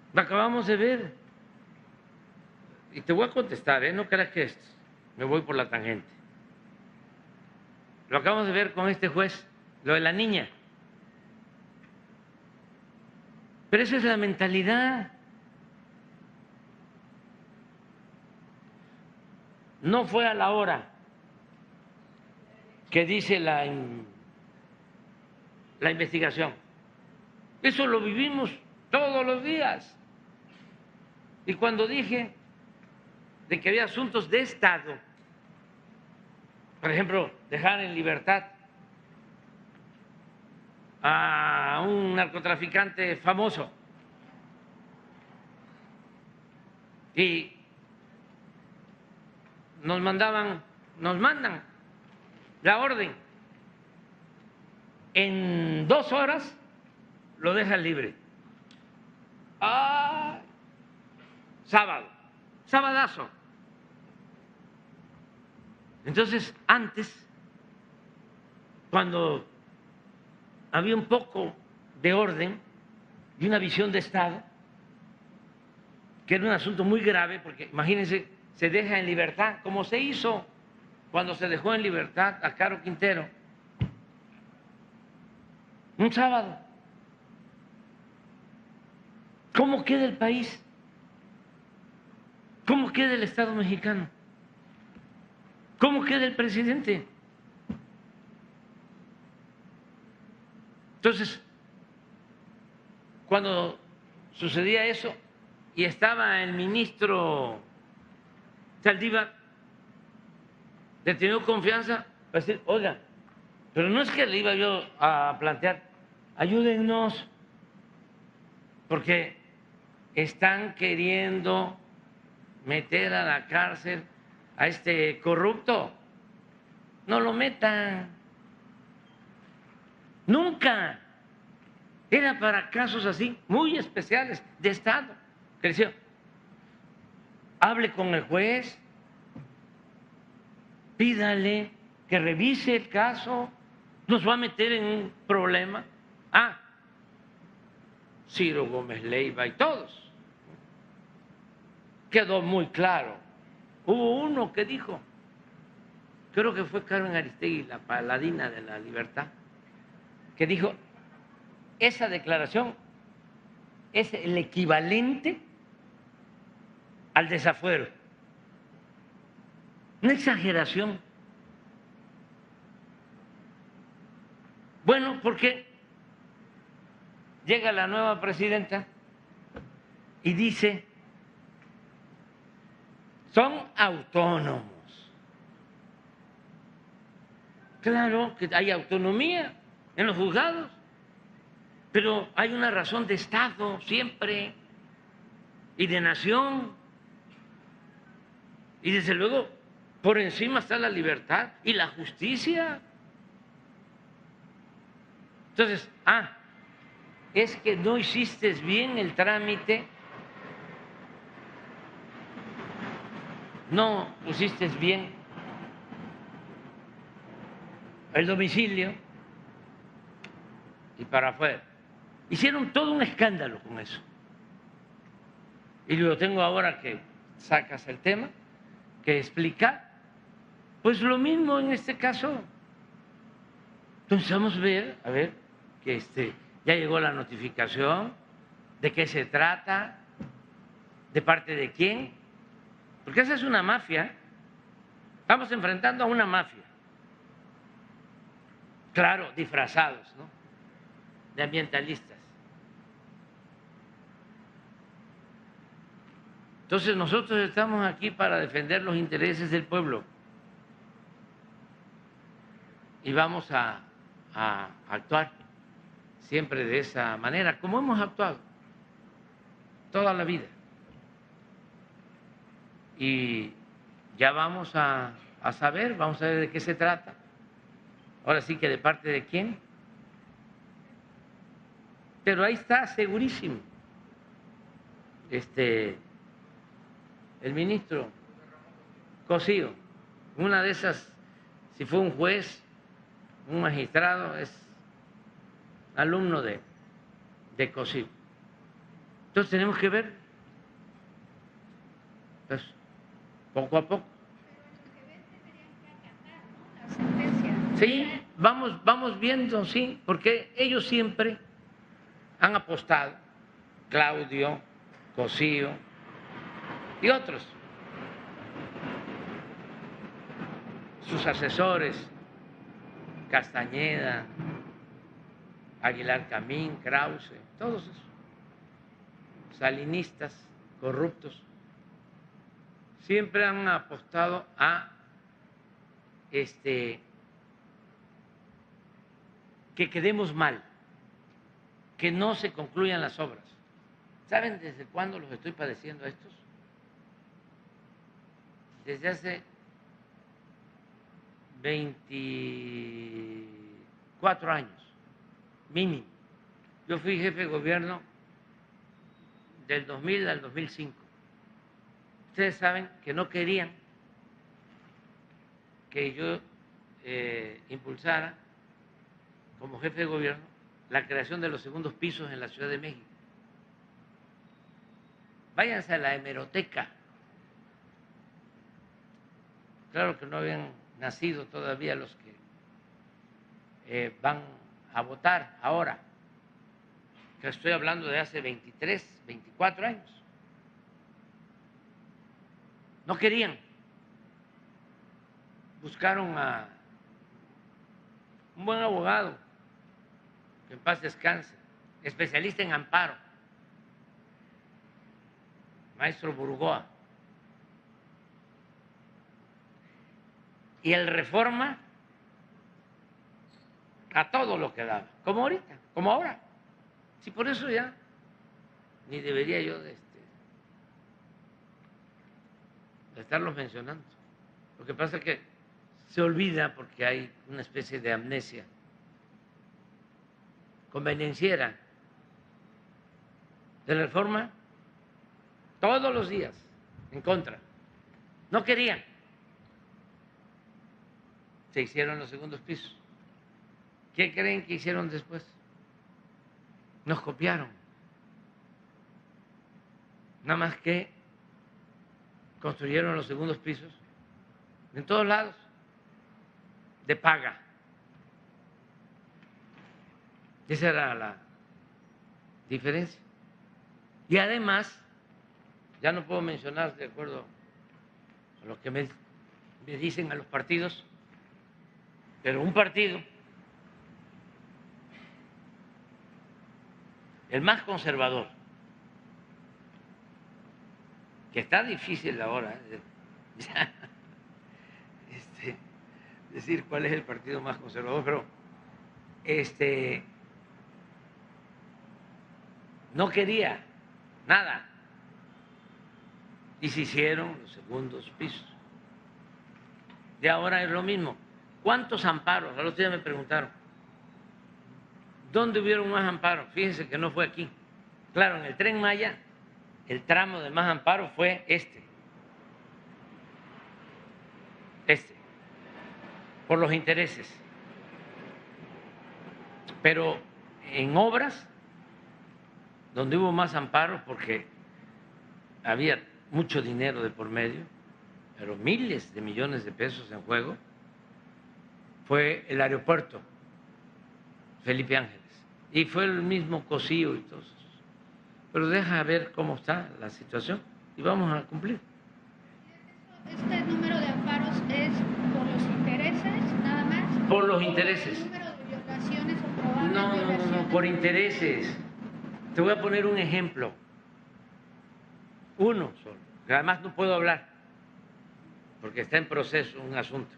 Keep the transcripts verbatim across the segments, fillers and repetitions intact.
Lo acabamos de ver. Y te voy a contestar, ¿eh? No creas que me voy por la tangente. Lo acabamos de ver con este juez, lo de la niña. Pero esa es la mentalidad. No fue a la hora que dice la, la investigación. Eso lo vivimos todos los días. Y cuando dije de que había asuntos de Estado, por ejemplo, dejar en libertad a un narcotraficante famoso y nos mandaban, nos mandan la orden, en dos horas lo dejan libre. Ah, sábado, sabadazo. Entonces, antes, cuando había un poco de orden y una visión de Estado, que era un asunto muy grave, porque imagínense, se deja en libertad, como se hizo cuando se dejó en libertad a Caro Quintero, un sábado. ¿Cómo queda el país? ¿Cómo queda el Estado mexicano? ¿Cómo queda el presidente? Entonces, cuando sucedía eso y estaba el ministro Saldívar, le tenía confianza para decir, oiga, pero no es que le iba yo a plantear, ayúdennos, porque están queriendo meter a la cárcel a este corrupto. No lo metan. Nunca. Era para casos así, muy especiales, de Estado. Que decía, hable con el juez, pídale que revise el caso, nos va a meter en un problema. Ah, Ciro Gómez Leiva y todos. Quedó muy claro. Hubo uno que dijo, creo que fue Carmen Aristegui, la paladina de la libertad, que dijo, esa declaración es el equivalente al desafuero. Una exageración. Bueno, porque llega la nueva presidenta y dice, son autónomos. Claro que hay autonomía en los juzgados, pero hay una razón de Estado siempre y de nación. Y desde luego, por encima está la libertad y la justicia. Entonces, ah, es que no hiciste bien el trámite, no pusiste bien el domicilio y para afuera. Hicieron todo un escándalo con eso. Y lo tengo ahora que sacas el tema, que explicar. Pues lo mismo en este caso. Entonces vamos a ver, a ver, que este, ya llegó la notificación, de qué se trata, de parte de quién, porque esa es una mafia. Estamos enfrentando a una mafia. Claro, disfrazados, ¿no?, de ambientalistas. Entonces nosotros estamos aquí para defender los intereses del pueblo y vamos a, a actuar siempre de esa manera, como hemos actuado toda la vida. Y ya vamos a, a saber, vamos a ver de qué se trata. Ahora sí que de parte de quién. Pero ahí está, segurísimo. Este, el ministro Cosío, una de esas, si fue un juez, un magistrado, es alumno de, de Cosío. Entonces tenemos que ver, pues, poco a poco. Sí, vamos, vamos viendo, sí, porque ellos siempre han apostado, Claudio, Cosío y otros, sus asesores, Castañeda, Aguilar Camín, Krause, todos esos salinistas corruptos, siempre han apostado a este que quedemos mal, que no se concluyan las obras. ¿Saben desde cuándo los estoy padeciendo a estos? Desde hace veinticuatro años, mínimo. Yo fui jefe de gobierno del dos mil al dos mil cinco. Ustedes saben que no querían que yo eh, impulsara como jefe de gobierno la creación de los segundos pisos en la Ciudad de México. Váyanse a la hemeroteca. Claro que no habían nacido todavía los que eh, van a votar ahora, que estoy hablando de hace veintitrés, veinticuatro años. No querían. Buscaron a un buen abogado, que en paz descanse, especialista en amparo, maestro Burgoa. Y el Reforma a todo lo que daba, como ahorita, como ahora. Si por eso ya ni debería yo de, este, de estarlos mencionando. Lo que pasa es que se olvida porque hay una especie de amnesia convenienciera. De la Reforma, todos los días, en contra. No querían. Se hicieron los segundos pisos. ¿Qué creen que hicieron después? Nos copiaron. Nada más que construyeron los segundos pisos en todos lados, de paga. Esa era la diferencia. Y además, ya no puedo mencionar de acuerdo a lo que me, me dicen a los partidos, pero un partido, el más conservador, que está difícil ahora, ¿eh? ya, este, decir cuál es el partido más conservador, pero este, no quería nada y se hicieron los segundos pisos. Y ahora es lo mismo. ¿Cuántos amparos? Al otro día me preguntaron, ¿dónde hubieron más amparos? Fíjense que no fue aquí. Claro, en el Tren Maya, el tramo de más amparos fue este. Este. Por los intereses. Pero en obras, donde hubo más amparos, porque había mucho dinero de por medio, pero miles de millones de pesos en juego, fue el aeropuerto Felipe Ángeles. Y fue el mismo Cosío y todos. Pero deja ver cómo está la situación y vamos a cumplir. ¿Este número de amparos es por los intereses, nada más? Por los intereses. ¿El número de violaciones o probables No, no, violaciones? no, no, por intereses. Te voy a poner un ejemplo. Uno solo. Además no puedo hablar porque está en proceso un asunto.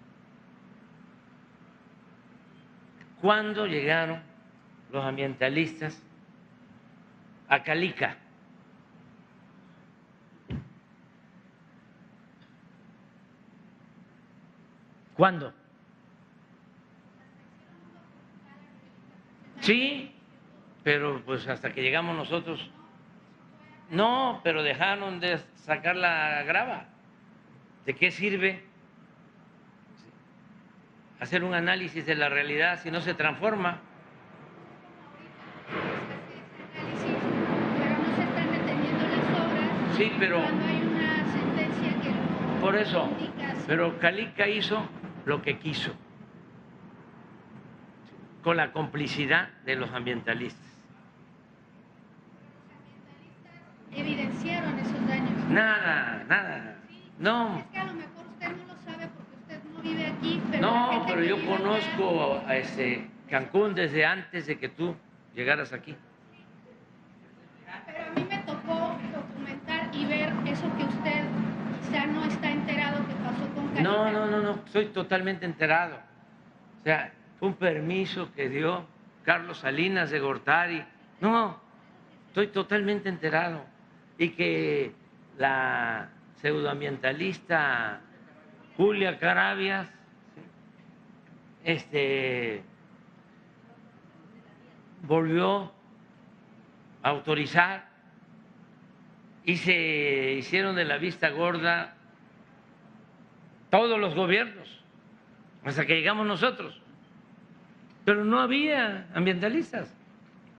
¿Cuándo llegaron los ambientalistas a Calica? ¿Cuándo? Sí, pero pues hasta que llegamos nosotros. No, pero dejaron de sacar la grava. ¿De qué sirve hacer un análisis de la realidad si no se transforma? Pero no se están Sí, pero cuando hay una sentencia que lo por eso, indica así. pero Calica hizo lo que quiso, con la complicidad de los ambientalistas. Evidenciaron esos daños. Nada, nada. No, Es que a lo mejor usted no lo sabe porque usted no vive aquí, pero la no, gente pero que yo vive acá- conozco a este Cancún desde antes de que tú llegaras aquí. Pero a mí me tocó documentar y ver eso que usted ya no está enterado que pasó con Calica. No, no, no, no, estoy totalmente enterado. O sea, fue un permiso que dio Carlos Salinas de Gortari. No, estoy totalmente enterado. Y que la pseudoambientalista Julia Carabias este, volvió a autorizar y se hicieron de la vista gorda todos los gobiernos, hasta que llegamos nosotros. Pero no había ambientalistas.